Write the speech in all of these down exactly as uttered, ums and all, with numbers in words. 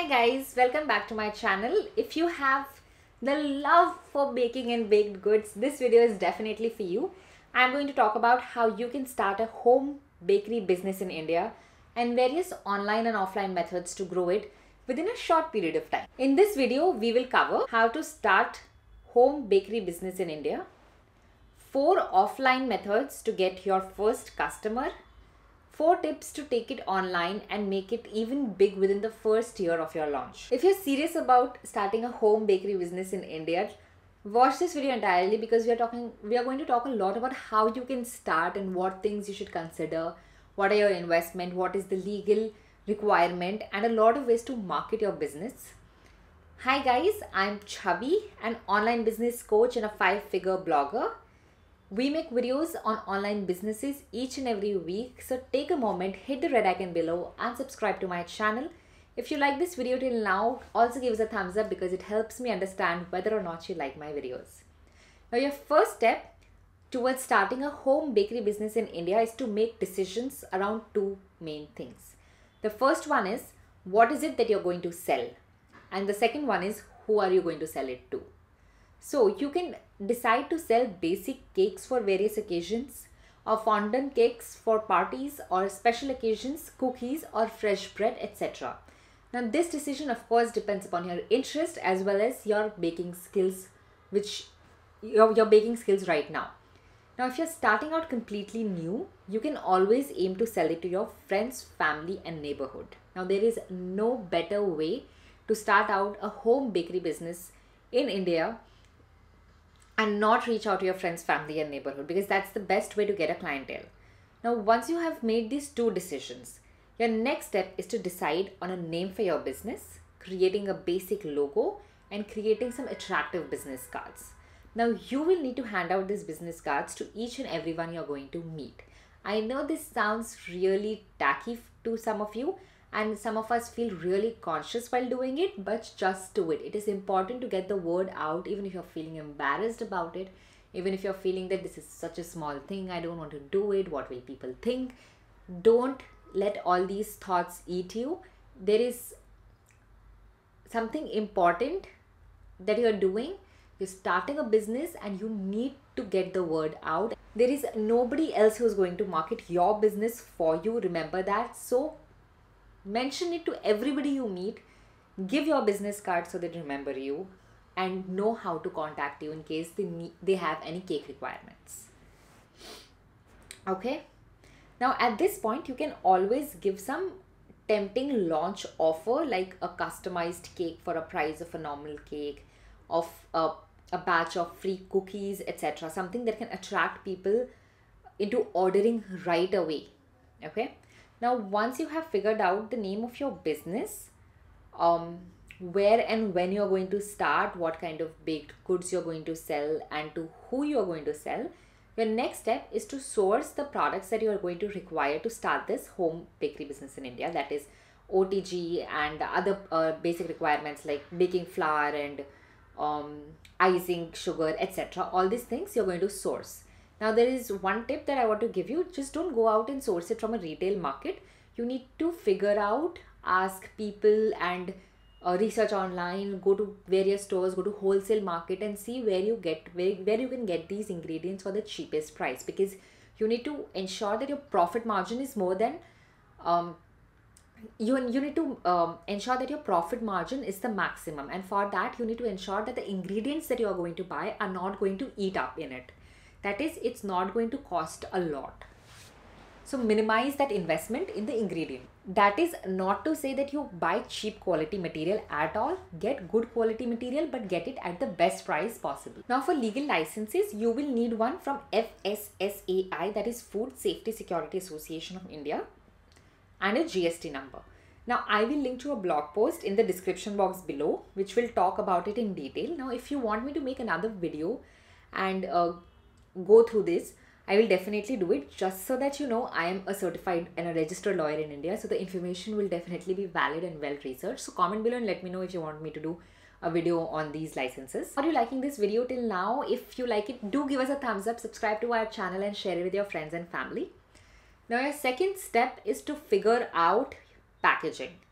Hi guys, welcome back to my channel. If you have the love for baking and baked goods, this video is definitely for you. I'm going to talk about how you can start a home bakery business in India and various online and offline methods to grow it within a short period of time. In this video, we will cover how to start home bakery business in India, four offline methods to get your first customer, four tips to take it online and make it even big within the first year of your launch. If you're serious about starting a home bakery business in India, watch this video entirely because we are talking we are going to talk a lot about how you can start and what things you should consider, what are your investment, what is the legal requirement, and a lot of ways to market your business. Hi guys, I'm Chubby, an online business coach and a five-figure blogger. We make videos on online businesses each and every week, so take a moment, hit the red icon below and subscribe to my channel. If you like this video till now, also give us a thumbs up because it helps me understand whether or not you like my videos. Now your first step towards starting a home bakery business in India is to make decisions around two main things. The first one is what is it that you're going to sell, and the second one is who are you going to sell it to. So you can decide to sell basic cakes for various occasions, or fondant cakes for parties or special occasions, cookies or fresh bread, et cetera. Now this decision of course depends upon your interest as well as your baking skills, which your, your baking skills right now. Now if you're starting out completely new, you can always aim to sell it to your friends, family and neighborhood. Now there is no better way to start out a home bakery business in India and not reach out to your friends, family and neighborhood, because that's the best way to get a clientele. Now, once you have made these two decisions, your next step is to decide on a name for your business, creating a basic logo and creating some attractive business cards. Now, you will need to hand out these business cards to each and everyone you're going to meet. I know this sounds really tacky to some of you, and some of us feel really conscious while doing it, but just do it. It is important to get the word out, even if you're feeling embarrassed about it, even if you're feeling that this is such a small thing, I don't want to do it, what will people think? Don't let all these thoughts eat you. There is something important that you're doing. You're starting a business and you need to get the word out. There is nobody else who's going to market your business for you. Remember that. So mention it to everybody you meet, give your business card so they remember you and know how to contact you in case they need, they have any cake requirements. Okay. Now at this point, you can always give some tempting launch offer like a customized cake for a price of a normal cake, of a, a batch of free cookies, et cetera. Something that can attract people into ordering right away. Okay. Now, once you have figured out the name of your business, um, where and when you're going to start, what kind of baked goods you're going to sell and to who you're going to sell, your next step is to source the products that you're going to require to start this home bakery business in India. That is O T G and other uh, basic requirements like baking flour and um, icing, sugar, et cetera. All these things you're going to source. Now there is one tip that I want to give you. Just don't go out and source it from a retail market. You need to figure out, ask people and uh, research online, go to various stores, go to wholesale market and see where you get where, where you can get these ingredients for the cheapest price, because you need to ensure that your profit margin is more than um, you, you need to um, ensure that your profit margin is the maximum, and for that you need to ensure that the ingredients that you are going to buy are not going to eat up in it. That is, it's not going to cost a lot. So minimize that investment in the ingredient. That is not to say that you buy cheap quality material at all. Get good quality material, but get it at the best price possible. Now for legal licenses, you will need one from F S S A I, that is Food Safety Security Association of India, and a G S T number. Now I will link to a blog post in the description box below, which will talk about it in detail. Now if you want me to make another video and uh, go through this, I will definitely do it, just so that you know I am a certified and a registered lawyer in India. So the information will definitely be valid and well researched. So comment below and let me know if you want me to do a video on these licenses. Are you liking this video till now? If you like it, do give us a thumbs up, subscribe to our channel and share it with your friends and family. Now your second step is to figure out packaging.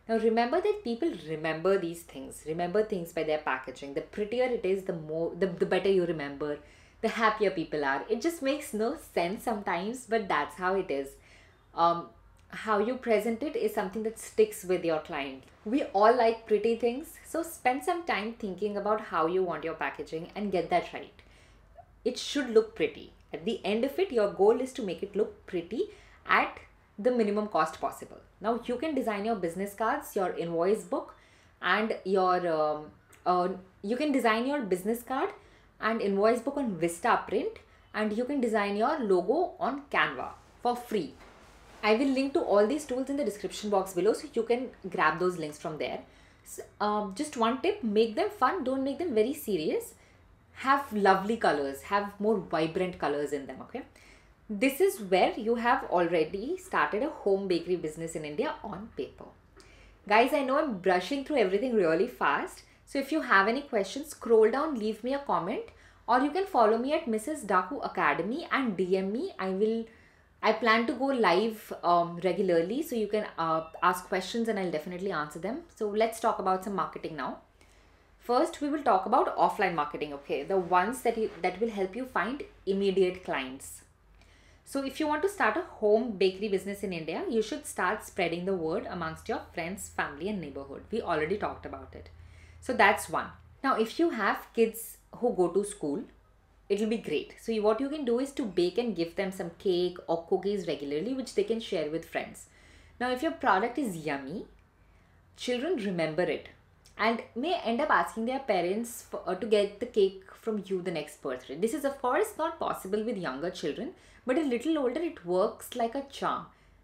Now remember that people remember these things, remember things by their packaging. The prettier it is, the more, the, the better you remember, the happier people are. It just makes no sense sometimes, but that's how it is. Um, how you present it is something that sticks with your client. We all like pretty things, so spend some time thinking about how you want your packaging and get that right. It should look pretty. At the end of it, your goal is to make it look pretty at the minimum cost possible. Now you can design your business cards, your invoice book, and your um, uh, you can design your business card and invoice book on Vistaprint, and you can design your logo on Canva for free. I will link to all these tools in the description box below, so you can grab those links from there. So, um, just one tip, make them fun, don't make them very serious. Have lovely colors, have more vibrant colors in them, okay? This is where you have already started a home bakery business in India on paper. Guys, I know I'm brushing through everything really fast. So if you have any questions, scroll down, leave me a comment, or you can follow me at Missus Daku Academy and D M me. I will, I plan to go live um, regularly, so you can uh, ask questions and I'll definitely answer them. So let's talk about some marketing now. First, we will talk about offline marketing, okay? The ones that, you, that will help you find immediate clients. So if you want to start a home bakery business in India, you should start spreading the word amongst your friends, family and neighborhood. We already talked about it. So that's one. Now, if you have kids who go to school, it will be great. So you, what you can do is to bake and give them some cake or cookies regularly, which they can share with friends. Now, if your product is yummy, children remember it and may end up asking their parents for, uh, to get the cake from you the next birthday. This is of course not possible with younger children, but a little older it works like a charm.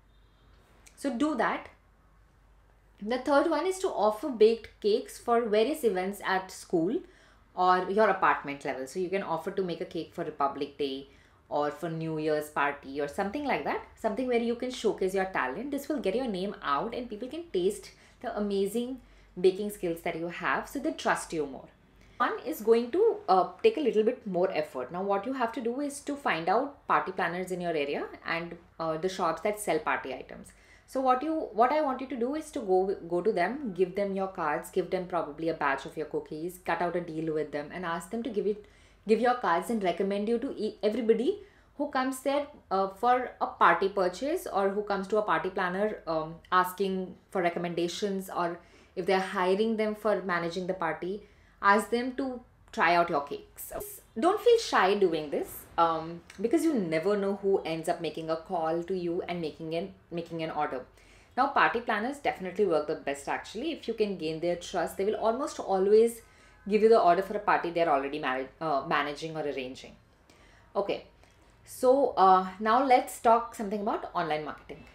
So do that. The third one is to offer baked cakes for various events at school or your apartment level. So you can offer to make a cake for Republic Day or for New Year's party or something like that. Something where you can showcase your talent. This will get your name out and people can taste the amazing baking skills that you have, so they trust you more. One is going to uh, take a little bit more effort. Now what you have to do is to find out party planners in your area and uh, the shops that sell party items. So what you what I want you to do is to go go to them, give them your cards, give them probably a batch of your cookies, cut out a deal with them and ask them to give it give your cards and recommend you to e everybody who comes there uh, for a party purchase or who comes to a party planner um, asking for recommendations, or if they're hiring them for managing the party, ask them to try out your cakes. Don't feel shy doing this um, because you never know who ends up making a call to you and making an, making an order. Now party planners definitely work the best actually. If you can gain their trust, they will almost always give you the order for a party they're already manage, uh, managing or arranging. Okay, so uh, now let's talk something about online marketing.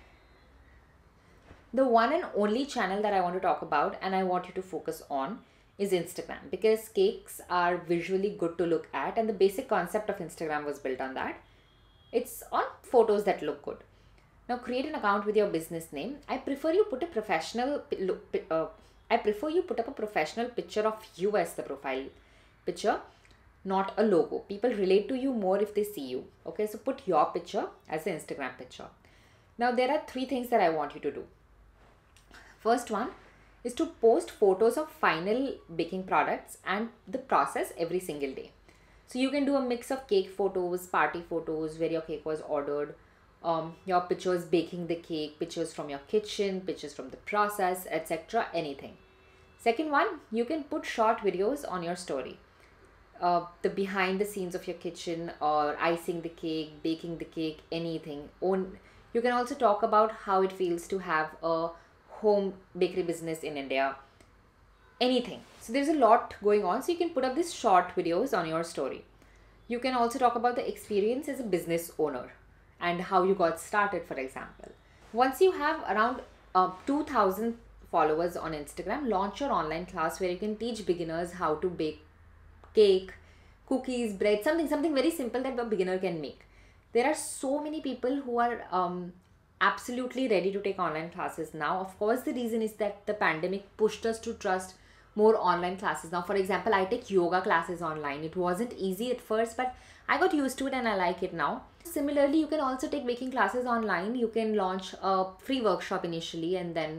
The one and only channel that I want to talk about and I want you to focus on is Instagram, because cakes are visually good to look at and the basic concept of Instagram was built on that. It's on photos that look good. Now create an account with your business name. I prefer you put a professional uh, I prefer you put up a professional picture of you as the profile picture, not a logo. People relate to you more if they see you. Okay, so put your picture as the Instagram picture. Now there are three things that I want you to do. First one is to post photos of final baking products and the process every single day. So you can do a mix of cake photos, party photos where your cake was ordered, um, your pictures baking the cake, pictures from your kitchen, pictures from the process, et cetera. Anything. Second one, you can put short videos on your story. Uh, the behind the scenes of your kitchen or icing the cake, baking the cake, anything. Own. You can also talk about how it feels to have a home bakery business in India, anything. So there's a lot going on, so you can put up these short videos on your story. You can also talk about the experience as a business owner and how you got started, for example. Once you have around uh, two thousand followers on Instagram, launch your online class where you can teach beginners how to bake cake, cookies, bread, something something very simple that a beginner can make. There are so many people who are um, absolutely ready to take online classes now. Of course, the reason is that the pandemic pushed us to trust more online classes. Now, for example, I take yoga classes online. It wasn't easy at first, but I got used to it and I like it now. Similarly, you can also take baking classes online. You can launch a free workshop initially and then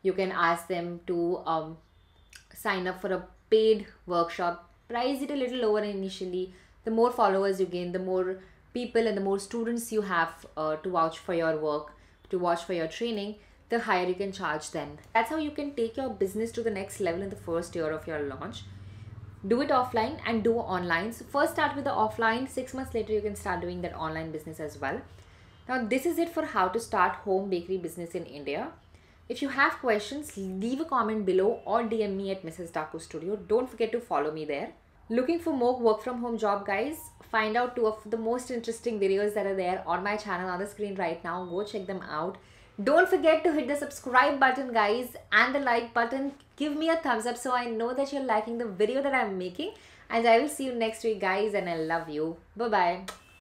You can ask them to um, sign up for a paid workshop, price it a little lower initially. The more followers you gain, the more people and the more students you have uh, to vouch for your work, to vouch for your training, the higher you can charge then. That's how you can take your business to the next level in the first year of your launch. Do it offline and do online. So first start with the offline, six months later you can start doing that online business as well. Now this is it for how to start home bakery business in India. If you have questions, leave a comment below or D M me at Missus Taku Studio. Don't forget to follow me there. Looking for more work from home job, guys? Find out two of the most interesting videos that are there on my channel on the screen right now. Go check them out. Don't forget to hit the subscribe button, guys, and the like button. Give me a thumbs up so I know that you're liking the video that I'm making. And I will see you next week, guys, and I love you. Bye-bye.